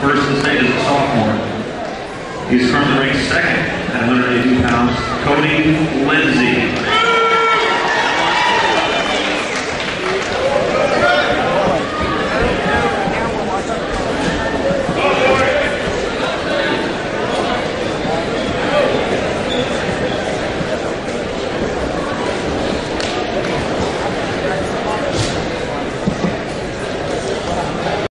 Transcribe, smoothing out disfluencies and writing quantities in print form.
first in state as a sophomore. He's currently ranked second at 182 pounds. Cody Lindsay.